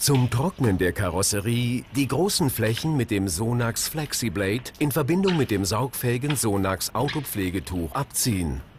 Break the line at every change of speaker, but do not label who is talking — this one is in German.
Zum Trocknen der Karosserie die großen Flächen mit dem Sonax Flexiblade in Verbindung mit dem saugfähigen Sonax Autopflegetuch abziehen.